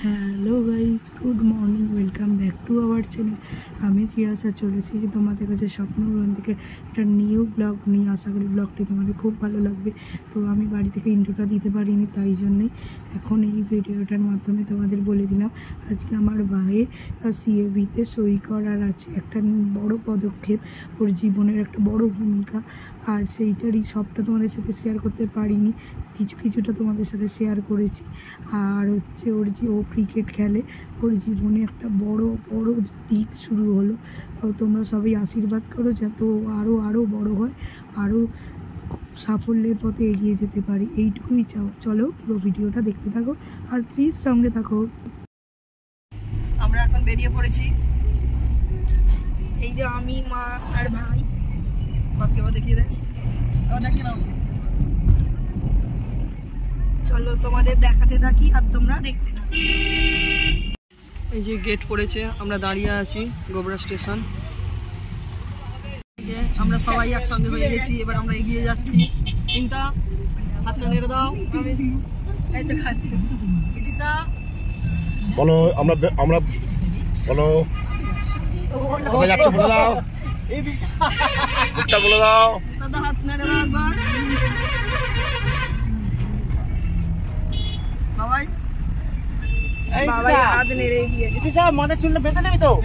Hello guys, good morning, welcome back to our channel. আমি রিয়াসা চলে এসেছি তোমাদের কাছে স্বপ্নগ্রহণ থেকে একটা নিউ ব্লগ নিয়ে। আশা করি ব্লগটি তোমাদের খুব ভালো লাগবে। তো আমি বাড়ি থেকে ইন্ট্রোটা দিতে পারিনি, তাই জন্যেই এখন এই ভিডিওটার মাধ্যমে তোমাদের বলে দিলাম আজকে আমার ভাইয়ের সিএবিতে সই করার আছে। একটা বড় পদক্ষেপ, ওর জীবনের একটা বড় ভূমিকা, আর সেইটারই সবটা তোমাদের সাথে শেয়ার করতে পারিনি, কিছুটা তোমাদের সাথে শেয়ার করেছি। আর হচ্ছে ওর যে ও ক্রিকেট খেলে, ওর জীবনে একটা বড় দিক শুরু হলো। তোমরা সবাই আশীর্বাদ করো যাতে ও আরও বড় হয়, আরও সাফল্যের পথে এগিয়ে যেতে পারি, এইটুকুই চাও। চলো পুরো ভিডিওটা দেখতে থাকো আর প্লিজ সঙ্গে থাকো। আমরা এখন বেরিয়ে পড়েছি, এই যে আমি, মা আর ভাই। বাপকে আবার দেখিয়ে দেয়, আবার দেখে নাও। চলো তোমাদের দেখাতে থাকি আর তোমরা দেখতে থাকো। এই যে গেট পড়েছে, আমরা দাঁড়িয়ে আছি গোবরা স্টেশন। এই যে আমরা সবাই একসঙ্গে হয়ে গেছি, এবার আমরা এগিয়ে যাচ্ছি। চিন্তা হাতটা নেড়ে দাও। এই তো খাচ্ছি ইতিশা, বলো আমরা বলো কোথায় যাচ্ছ বলে দাও। ইতিশা বলে দাও, দাদা হাত নেড়ে দাও একবার। বাবাই বাবাই হাত নেড়ে দিয়েছে। ইতিশা মনে চুলটা বেঁধে নেবি তো?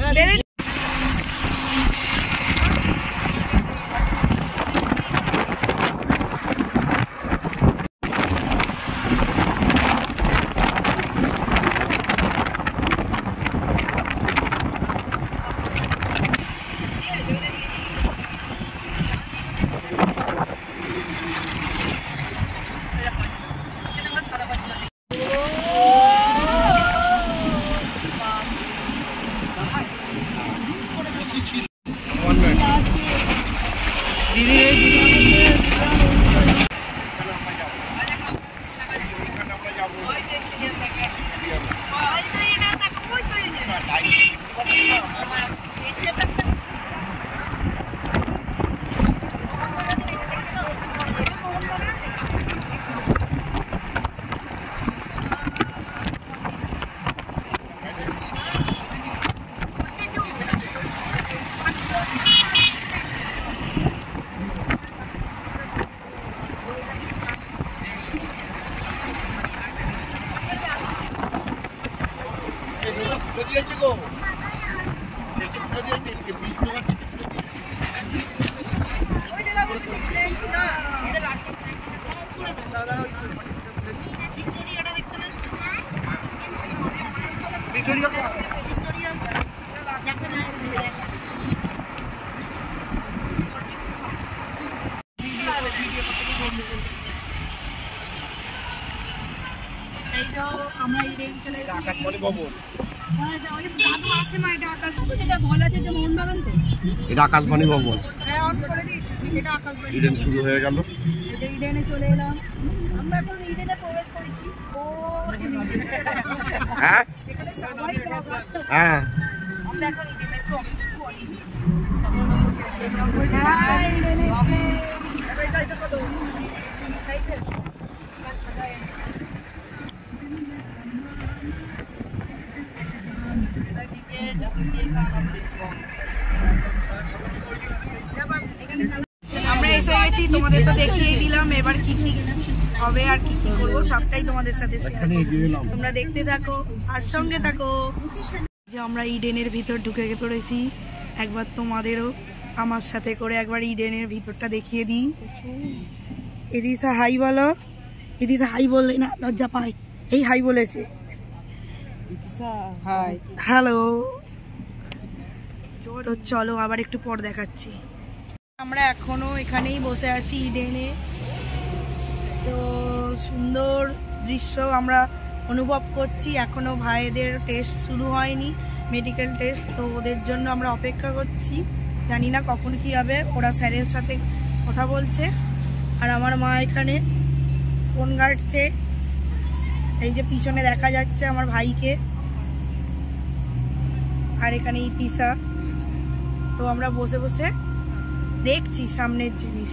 আমরা এই চলে এসেছি আকাশবাণী ভবন। দাদু আসে না, এটা আকাশবাণী, যেটা বলা আছে যে মোহনবাগান, তো এটা আকাশবাণী ভবন। হ্যাঁ, অন করে দিয়েছি। এটা আকাশবাণী ইডেন শুরু হয়ে গেল। ইডেনে চলে এলাম আমরা, এখন ইডেনে প্রবেশ করেছি। ও হ্যাঁ এখানে সবাই হ্যাঁ, আমরা এখন ইডেনে প্রবেশ করি। হ্যাঁ, ইডেনে এটা কত খাইতে আমরা এসে গেছি, তোমাদের তো দেখিয়ে দিলাম। এবার কি কি হবে আর কি কি করবো সবটাই তোমাদের সাথে শেয়ার করব, তোমরা দেখতে থাকো আর সঙ্গে থাকো। যে আমরা ইডেনের ভিতর ঢুকে পড়েছি, একবার তোমাদেরও আমার সাথে করে একবার ইডেনের ভিতরটা দেখিয়ে দিই। ইদিশা হাই বলো। ইদিশা হাই বললে না, লজ্জা পায়। এই হাই বলেছে। হ্যালো, তো চলো আবার একটু পর দেখাচ্ছি। আমরা এখনো এখানেই বসে আছি ইডেনে। তো সুন্দর দৃশ্য আমরা অনুভব করছি। এখনো ভাইদের টেস্ট শুরু হয়নি, মেডিকেল টেস্ট, তো ওদের জন্য আমরা অপেক্ষা করছি। জানি না কখন কি হবে, ওরা স্যারের সাথে কথা বলছে। আর আমার মা এখানে ফোন ঘাঁটছে। এই যে পিছনে দেখা যাচ্ছে আমার ভাইকে, আর এখানে ইতিশা। তো আমরা বসে বসে দেখছি সামনের জিনিস।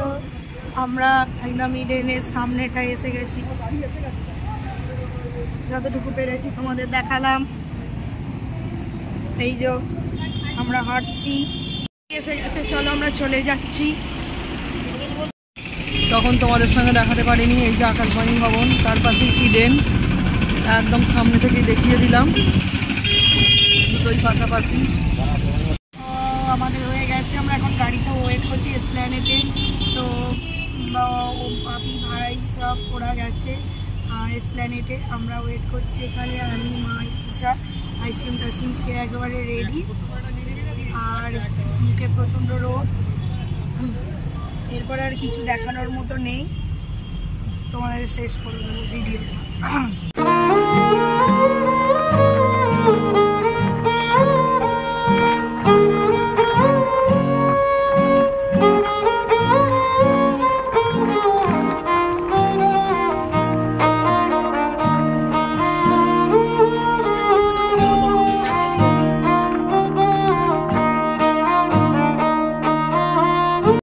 তো আমরা একদম ইডেনের সামনেটা এসে গেছি, যতটুকু পেরেছি তোমাদের দেখালাম। এই যে আমরা হাঁটছি, এসে গেছে, চলো আমরা চলে যাচ্ছি। তখন তোমাদের সঙ্গে দেখাতে পারিনি, এই যে আকাশবাণী ভবন, তার পাশে ইডেন, একদম সামনে থেকে দেখিয়ে দিলাম, দুটোই পাশাপাশি। আমাদের হয়ে গেছে, আমরা এখন গাড়িতে ওয়েট করছি এসপ্ল্যানেডে। তো পাপি ভাই সব ওরা গেছে এসপ্ল্যানেডে, আমরা ওয়েট করছি এখানে। আমি মা ঈশা আইসিএম টাইসিম খেয়ে একেবারে রেডি, আর মুখে প্রচণ্ড রোদ। এরপর আর কিছু দেখানোর মতো নেই, তোমাদের শেষ করে দেবো ভিডিও।